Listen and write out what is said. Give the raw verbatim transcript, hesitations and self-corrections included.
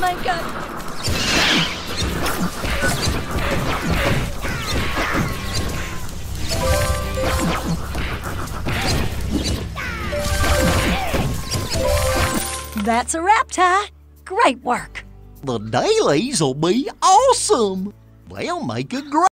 blanket. That's a wrap, Ty. Great work. The dailies will be awesome. They'll make a great